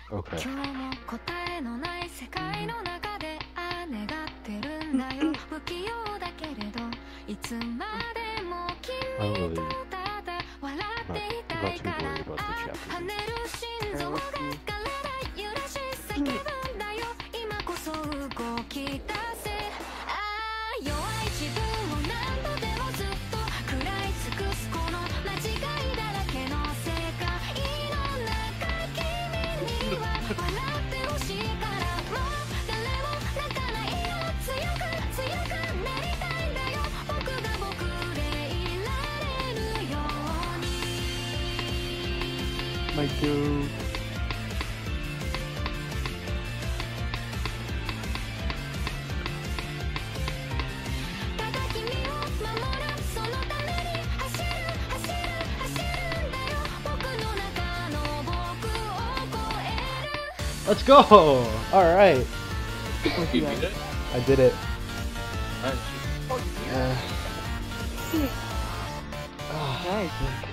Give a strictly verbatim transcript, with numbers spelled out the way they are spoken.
Okay. I don't really, not, I'm not too worried about the Japanese. My dude. Let's go! Alright. You beat it? I did it. Nice. Nice.